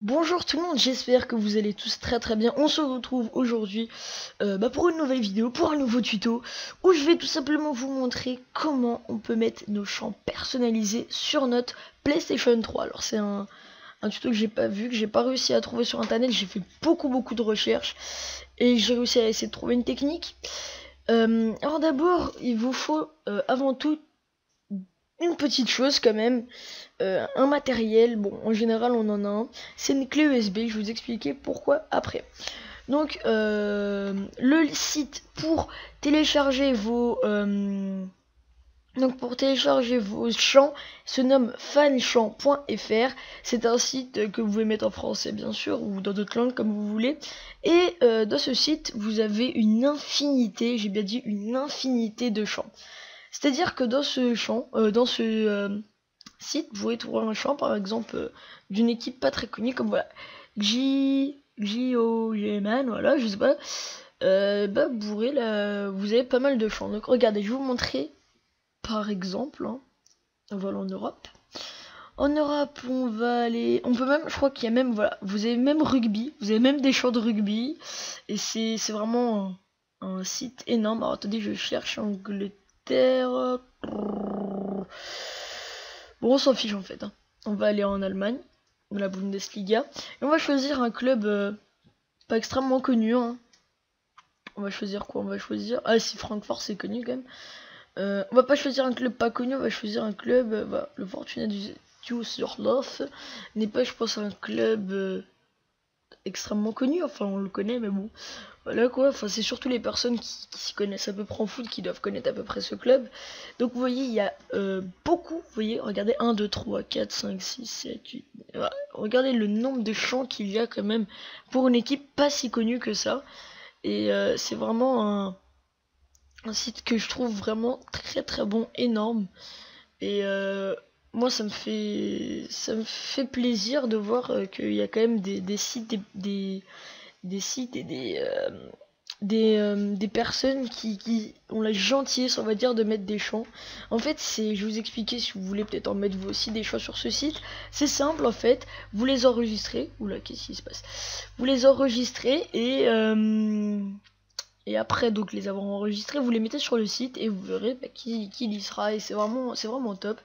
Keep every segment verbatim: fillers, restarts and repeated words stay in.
Bonjour tout le monde, j'espère que vous allez tous très très bien. On se retrouve aujourd'hui euh, bah pour une nouvelle vidéo, pour un nouveau tuto où je vais tout simplement vous montrer comment on peut mettre nos champs personnalisés sur notre PlayStation trois. Alors c'est un, un tuto que j'ai pas vu, que j'ai pas réussi à trouver sur internet. J'ai fait beaucoup beaucoup de recherches et j'ai réussi à essayer de trouver une technique. Euh, alors d'abord, il vous faut euh, avant tout une petite chose quand même, euh, un matériel. Bon, en général on en a un, c'est une clé U S B. Je vais vous expliquer pourquoi après. Donc euh, le site pour télécharger vos euh, donc pour télécharger vos champs se nomme fanchamp point F R. C'est un site que vous pouvez mettre en français bien sûr ou dans d'autres langues comme vous voulez. Et euh, dans ce site vous avez une infinité, j'ai bien dit une infinité de champs. C'est-à-dire que dans ce champ, euh, dans ce euh, site, vous pouvez trouver un champ par exemple euh, d'une équipe pas très connue comme voilà G G O G Man, voilà, je sais pas. Euh, bah vous pourrez là, vous avez pas mal de champs. Donc regardez, je vais vous montrer par exemple. Hein, voilà en Europe. En Europe, on va aller, on peut même, je crois qu'il y a même, voilà, vous avez même rugby, vous avez même des champs de rugby, et c'est c'est vraiment un, un site énorme. Alors attendez, je cherche Angleterre. Bon, on s'en fiche en fait. Hein. On va aller en Allemagne, dans la Bundesliga. Et on va choisir un club euh, pas extrêmement connu. Hein. On va choisir quoi? On va choisir. Ah, si Francfort c'est connu quand même. Euh, on va pas choisir un club pas connu, on va choisir un club. Euh, bah, le Fortuna Düsseldorf n'est pas, je pense, un club euh, extrêmement connu. Enfin, on le connaît, mais bon. Voilà quoi, enfin c'est surtout les personnes qui, qui s'y connaissent à peu près en foot qui doivent connaître à peu près ce club. Donc vous voyez, il y a euh, beaucoup, vous voyez, regardez, un, deux, trois, quatre, cinq, six, sept, huit, voilà. Regardez le nombre de champs qu'il y a quand même pour une équipe pas si connue que ça. Et euh, c'est vraiment un, un site que je trouve vraiment très très bon, énorme. Et euh, moi ça me fait ça me fait plaisir de voir euh, qu'il y a quand même des, des sites, des, des des sites et des euh, des, euh, des personnes qui, qui ont la gentillesse, on va dire, de mettre des champs. En fait, c'est, je vais vous expliquer si vous voulez peut-être en mettre vous aussi des champs sur ce site. C'est simple en fait, vous les enregistrez. Oula, qu'est-ce qui se passe? Vous les enregistrez et euh, et après donc les avoir enregistrés, vous les mettez sur le site et vous verrez bah, qui, qui y sera. Et c'est vraiment c'est vraiment top.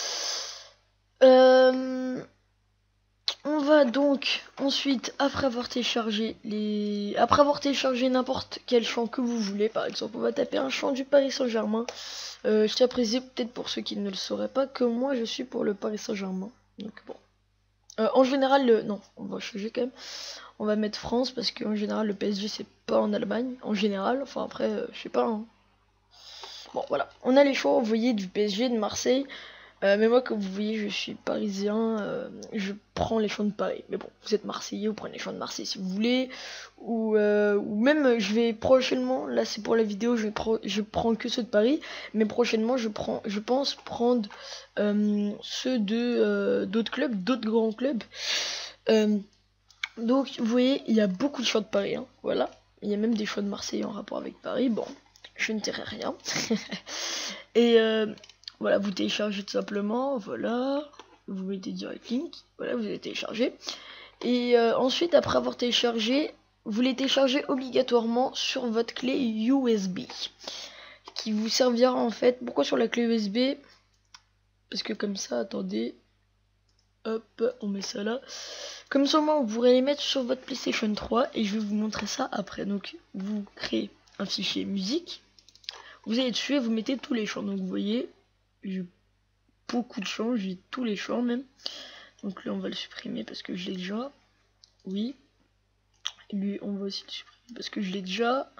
Euh, On va donc ensuite, après avoir téléchargé les, après avoir téléchargé n'importe quel champ que vous voulez, par exemple, on va taper un champ du Paris Saint-Germain. Euh, je tiens à préciser peut-être pour ceux qui ne le sauraient pas que moi je suis pour le Paris Saint-Germain. Donc bon, euh, en général, le, non, on va changer quand même. On va mettre France parce qu'en général le P S G c'est pas en Allemagne, en général. Enfin après, euh, je sais pas. Hein. Bon voilà, on a les choix, vous voyez, du P S G, de Marseille. Euh, mais moi, comme vous voyez, je suis parisien, euh, je prends les champs de Paris. Mais bon, vous êtes marseillais, vous prenez les champs de Marseille si vous voulez. Ou, euh, ou même, je vais prochainement, là c'est pour la vidéo, je, je prends que ceux de Paris. Mais prochainement, je, prends, je pense prendre euh, ceux de euh, d'autres clubs, d'autres grands clubs. Euh, donc, vous voyez, il y a beaucoup de champs de Paris. Hein, voilà. Il y a même des champs de Marseille en rapport avec Paris. Bon, je ne dirai rien. Et... Euh, voilà, vous téléchargez tout simplement, voilà, vous mettez direct link, voilà, vous avez téléchargé. Et euh, ensuite, après avoir téléchargé, vous les téléchargez obligatoirement sur votre clé U S B, qui vous servira en fait, pourquoi sur la clé U S B? Parce que comme ça, attendez, hop, on met ça là. Comme ça, moi, vous pourrez les mettre sur votre PlayStation trois, et je vais vous montrer ça après. Donc, vous créez un fichier musique, vous allez dessus et vous mettez tous les champs, donc vous voyez... J'ai beaucoup de champs, j'ai tous les champs même. Donc là on va le supprimer parce que je l'ai déjà. Oui. Lui on va aussi le supprimer parce que je l'ai déjà.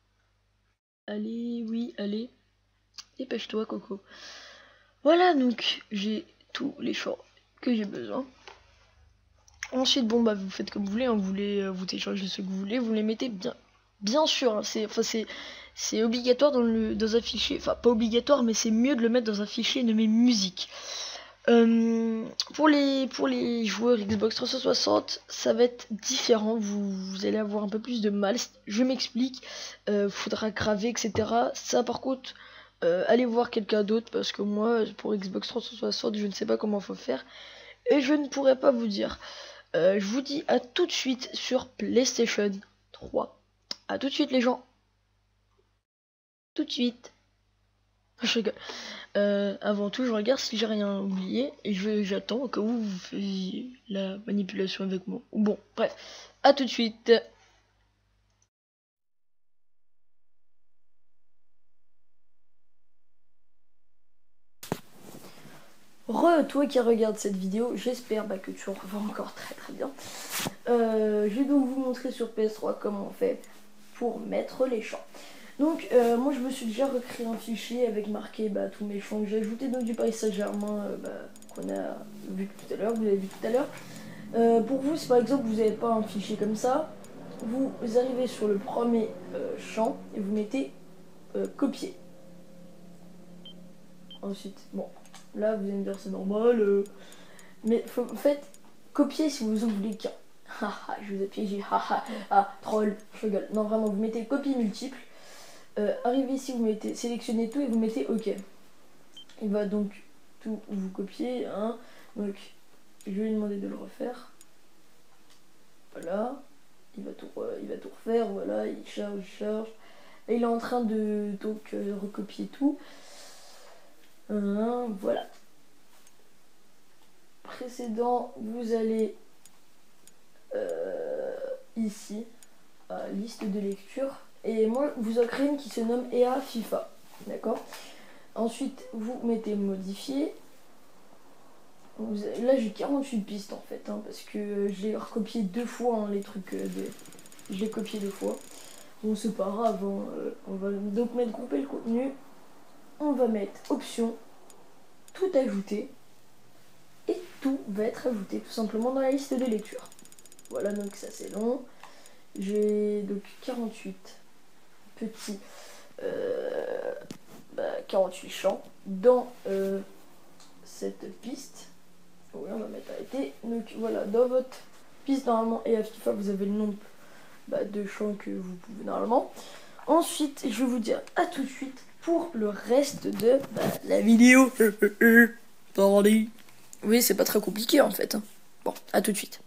Allez, oui, allez. Dépêche-toi Coco. Voilà, donc j'ai tous les champs que j'ai besoin. Ensuite, bon bah vous faites comme vous voulez, hein, vous voulez vous télécharger ce que vous voulez, vous les mettez bien. Bien sûr, hein, c'est enfin c'est c'est obligatoire dans le dans un fichier, enfin pas obligatoire, mais c'est mieux de le mettre dans un fichier nommé musique. Euh, pour les pour les joueurs Xbox trois cent soixante, ça va être différent. Vous, vous allez avoir un peu plus de mal. Je m'explique. Euh, faudra graver, et cetera. Ça, par contre, euh, allez voir quelqu'un d'autre parce que moi, pour Xbox trois cent soixante, je ne sais pas comment faut faire et je ne pourrais pas vous dire. Euh, je vous dis à tout de suite sur PlayStation trois. À tout de suite les gens. Tout de suite. Je rigole. Euh, avant tout, je regarde si j'ai rien oublié et je j'attends au cas où vous faisiez la manipulation avec moi. Bon, bref, à tout de suite. Re, toi qui regardes cette vidéo, j'espère bah, que tu en vas encore très très bien. Euh, je vais donc vous montrer sur P S trois comment on fait pour mettre les champs. Donc euh, moi je me suis déjà recréé un fichier avec marqué bah, tous mes champs que j'ai ajoutés donc du Paris Saint-Germain euh, bah, qu'on a vu tout à l'heure, vous l'avez vu tout à l'heure. Euh, pour vous, si par exemple vous n'avez pas un fichier comme ça, vous arrivez sur le premier euh, champ et vous mettez euh, copier. Ensuite, bon, là vous allez me dire c'est normal, euh, mais faut, faites copier si vous en voulez qu'un. Haha, je vous ai piégé, haha, ah, troll, je rigole. Non, vraiment, vous mettez copie multiple. Euh, arrivez ici, vous mettez sélectionnez tout et vous mettez OK. Il va donc tout vous copier. Hein. Donc, je vais lui demander de le refaire. Voilà. Il va tout, euh, il va tout refaire. Voilà, il charge, il charge. Et il est en train de donc euh, recopier tout. Hein, voilà. Précédent, vous allez euh, ici à liste de lecture. Et moi, vous en créez une qui se nomme E A FIFA. D'accord. Ensuite, vous mettez modifier. Vous avez, là, j'ai quarante-huit pistes en fait, hein, parce que j'ai recopié deux fois hein, les trucs. Euh, de, je l'ai copié deux fois. Bon, c'est pas grave. Hein, euh, on va donc mettre grouper le contenu. On va mettre option, tout ajouter. Et tout va être ajouté tout simplement dans la liste de lecture. Voilà, donc ça c'est long. J'ai donc quarante-huit petits. Euh, bah, quarante-huit champs dans euh, cette piste. Oui, on va mettre arrêté. Donc voilà, dans votre piste normalement et à FIFA, vous avez le nombre bah, de champs que vous pouvez normalement. Ensuite, je vais vous dire à tout de suite pour le reste de bah, la vidéo. Oui, c'est pas très compliqué en fait. Hein. Bon, à tout de suite.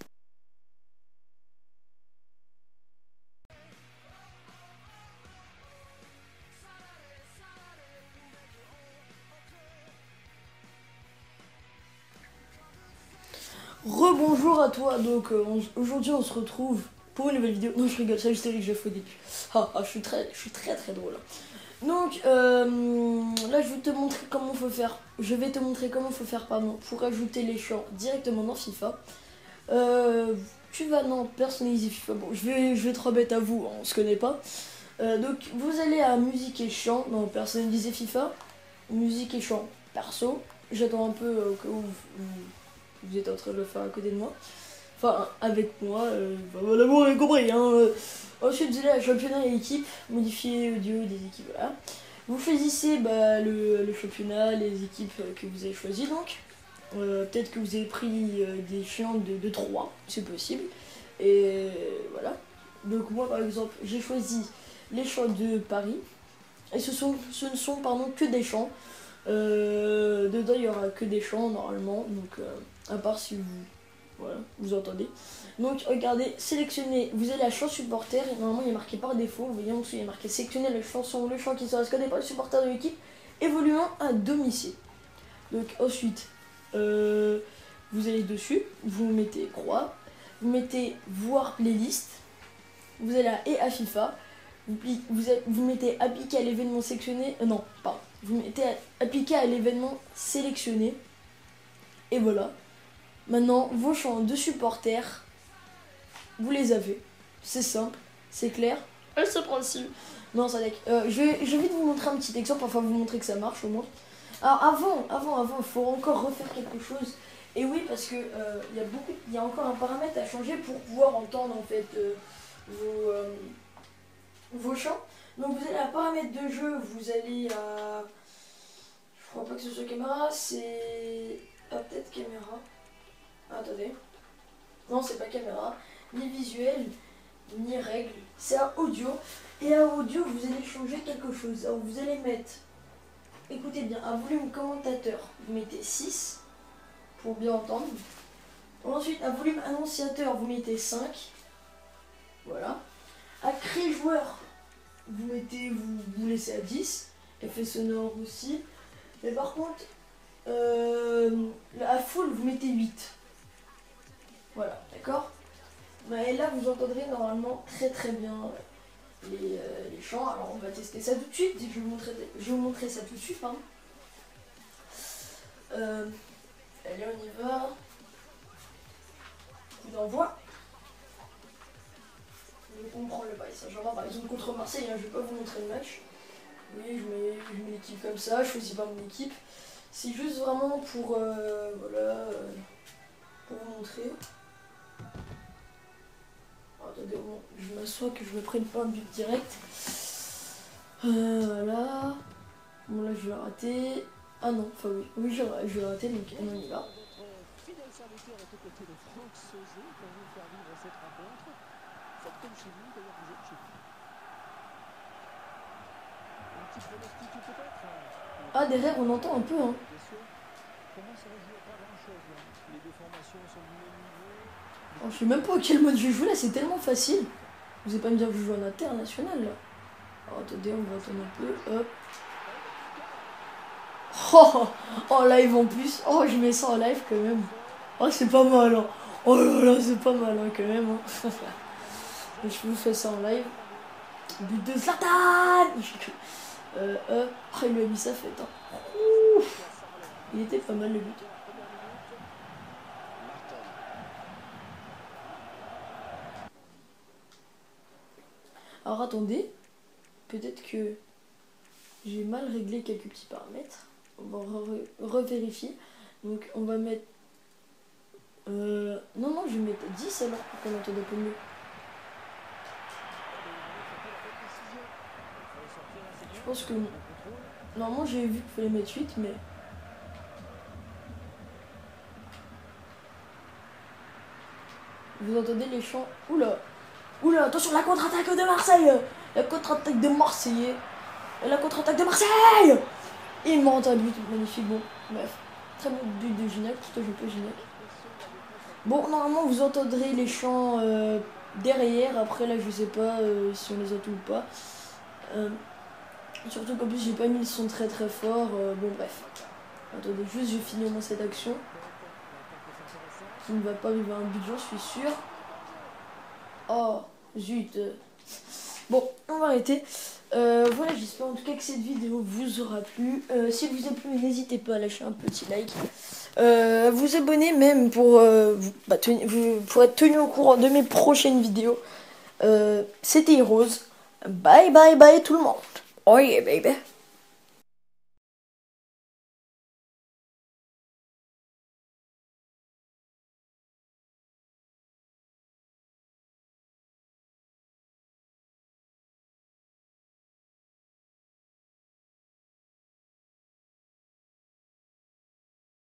Rebonjour à toi, donc euh, aujourd'hui on se retrouve pour une nouvelle vidéo. Non, je rigole, ça juste que j'ai fait au début. Ah, ah, je suis très, je suis très très drôle. Donc euh, là je vais te montrer comment faut faire. Je vais te montrer comment faut faire pardon pour ajouter les champs directement dans FIFA. Euh, tu vas non personnaliser FIFA. Bon, je vais, je vais être bête à vous, on se connaît pas. Euh, donc vous allez à musique et chant, non personnaliser FIFA, musique et chant perso. J'attends un peu euh, au cas où vous, vous êtes en train de le faire à côté de moi. Enfin, avec moi, euh, bah, voilà, vous avez compris. Hein, euh. Ensuite, vous allez à championnat et équipe, modifier audio des équipes, voilà. Vous choisissez bah, le, le championnat, les équipes que vous avez choisies donc. Euh, Peut-être que vous avez pris euh, des champs de, de trois, c'est possible. Et voilà. Donc moi par exemple, j'ai choisi les champs de Paris. Et ce, sont, ce ne sont pardon, que des champs. Euh, dedans il y aura que des champs normalement. Donc euh, à part si vous... Voilà, vous entendez. Donc regardez, sélectionnez, vous avez la champ supporter, et normalement il est marqué par défaut, vous voyez en dessous il est marqué sélectionner le chanson, le chant qui sera scandé par le supporter de l'équipe évoluant à domicile. Donc ensuite, euh, vous allez dessus, vous mettez croix, vous mettez voir playlist, vous allez à et à FIFA, vous, vous, vous mettez appliquer à l'événement sélectionné, euh, non, pardon, vous mettez à, appliquer à l'événement sélectionné, et voilà. Maintenant, vos champs de supporters, vous les avez. C'est simple, c'est clair. Elle se prend dessus. Non, ça euh, je, vais, je vais vite vous montrer un petit exemple, enfin vous montrer que ça marche au moins. Alors avant, avant, avant, il faut encore refaire quelque chose. Et oui, parce que euh, il y a beaucoup, il y a encore un paramètre à changer pour pouvoir entendre en fait euh, vos, euh, vos champs. Donc vous allez à paramètres de jeu, vous allez à, je crois pas que ce soit caméra, c'est, ah peut-être caméra. Attendez. Non, c'est pas caméra, ni visuel, ni règle. C'est à audio. Et à audio, vous allez changer quelque chose. Alors, vous allez mettre, écoutez bien, à volume commentateur, vous mettez six pour bien entendre. Ensuite, à volume annonciateur, vous mettez cinq. Voilà. À créer joueur, vous mettez, vous, vous laissez à dix. Effet sonore aussi. Mais par contre, euh, à full, vous mettez huit. Voilà, d'accord. Et là, vous entendrez normalement très très bien les, euh, les chants. Alors, on va tester ça tout de suite. Je vais vous montrer, je vais vous montrer ça tout de suite. Pardon. Euh, allez, on y va. Coup d'envoi. On prend le Paris Saint-Germain par exemple contre Marseille. Hein, je vais pas vous montrer le match. Oui, je mets, je mets l'équipe comme ça. Je choisis pas mon équipe. C'est juste vraiment pour euh, voilà euh, pour vous montrer. Oh, attendez, bon, je m'assois que je me prenne pas un but direct. Euh, voilà. Bon là je vais rater. Ah non, enfin oui, oui je, je vais rater donc on y va. Ah derrière on entend un peu hein. Oh, je sais même pas à quel mode je joue là, c'est tellement facile. Vous allez pas me dire que je joue en international là. Oh, attendez, on va attendre un peu. Hop. Oh, en live en plus. Oh, je mets ça en live quand même. Oh, c'est pas mal. Hein. Oh là là, c'est pas mal hein, quand même. Hein. Je vous fais ça en live. But de Zlatan. Euh, euh. Oh, il lui a mis sa fête. Hein. Ouf. Il était pas mal le but. Alors attendez. Peut-être que j'ai mal réglé quelques petits paramètres. On va revérifier. Re Donc on va mettre... Euh... Non, non, je vais mettre dix alors pour qu'on entende un peu mieux. Je pense que... Normalement j'ai vu qu'il fallait mettre huit, mais... Vous entendez les chants. Oula. Oula, attention, la contre-attaque de Marseille. La contre-attaque de Marseille. La contre-attaque de Marseille. Il me rend un but, magnifique. Bon, bref. Très bon but de Gignac, plutôt je peux Gignac. Bon, normalement, vous entendrez les chants euh, derrière. Après, là, je sais pas euh, si on les entend ou pas. Euh, surtout qu'en plus, j'ai pas mis le son très très fort. Euh, bon, bref. Attendez, juste, je finis au moins cette action. Qui ne va pas arriver à un but, j'en suis sûr. Oh, zut. Bon, on va arrêter. Euh, voilà, j'espère en tout cas que cette vidéo vous aura plu. Euh, si elle vous a plu, n'hésitez pas à lâcher un petit like. Euh, vous abonner même pour, euh, vous, bah, tenu, vous, pour être tenu au courant de mes prochaines vidéos. Euh, C'était Heroes. Bye bye bye tout le monde. Oh yeah baby.